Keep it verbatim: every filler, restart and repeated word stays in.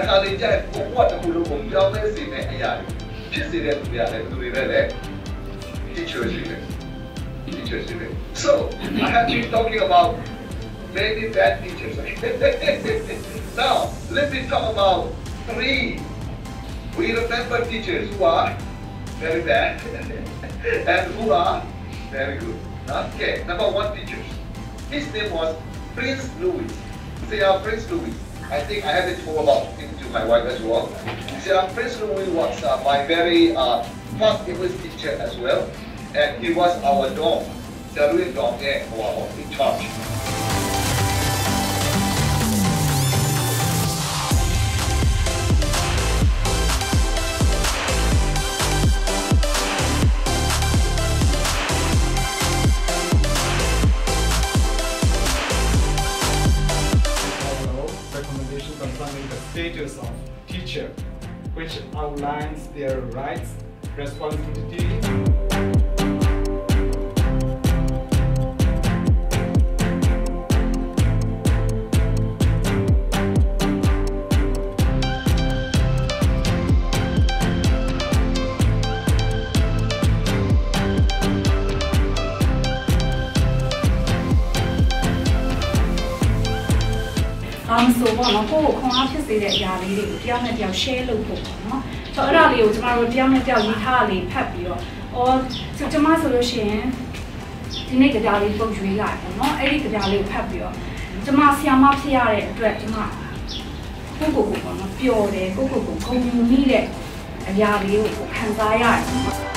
ခါလေးကျရင်ကိုကတခုလုံးကိုပြောင်းလဲစေတဲ့အရာတွေဖြစ်စေတဲ့သူတွေကလည်းဘယ်သူတွေလဲလဲ teachers တွေ teachers တွေ so I have been talking about many bad teachers now let me talk about three we remember teachers who are very bad and who are very good okay number one teacher his name was Prince Louis say uh, Prince Louis I think I have it told about him to my wife as well. See, uh, Prince Louis was uh, my very uh, first English teacher as well, and he was our dom, the Louis dom there, our in charge. Concerning the status of teacher, which outlines their rights, responsibilities. I'm so one of all concerts that Yali, Diana Del Shell, so early was my Diana Del Italy, Peppy, or to my solution to make a daily book we like, not any daily Peppy. To Marcia Mafia, direct to my Google, pure, Google, community, a Yali, Kanzaya.